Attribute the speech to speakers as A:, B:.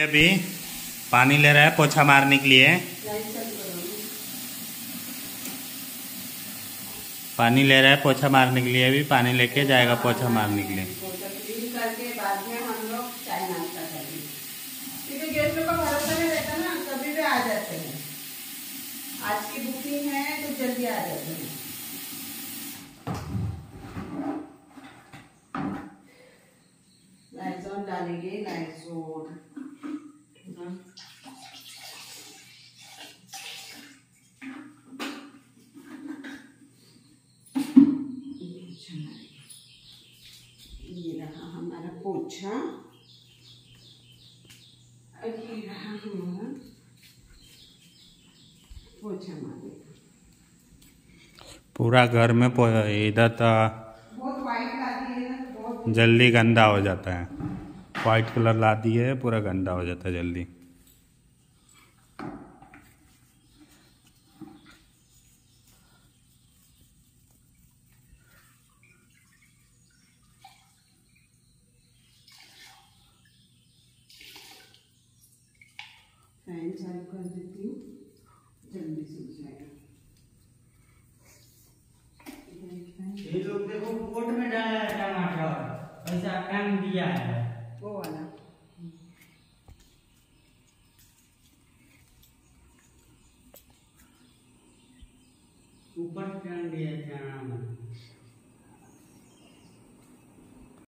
A: अभी पानी ले रहा है पोछा मारने के लिए। पानी ले रहा है पोछा मारने के लिए। अभी पानी लेके जाएगा पोछा मारने के लिए।
B: करके बाद में हम लोग चाय नाश्ता करेंगे, क्योंकि गेस्टों का भरोसा नहीं रहता ना, कभी भी आ जाते हैं। आज की बुकिंग है तो जल्दी आ जाते हैं। लाइज़ॉल डालेंगे, लाइज़ॉल ये रहा हमारा पोछा। ये रहा हमारा पोछा मारने का।
A: पूरा घर में इधर तो
B: बहुत वाइट ला दिए ना, तो बहुत
A: जल्दी गंदा हो जाता है। वाइट कलर ला दिए पूरा गंदा हो जाता है जल्दी।
B: फैन चालू कर देती हूँ, जल्दी सूख जाएगा।
C: ये लोग देखो पोट में डाला है टमाटर, ऐसा काम दिया है
B: वो वाला।
C: ऊपर टन दिया चना में।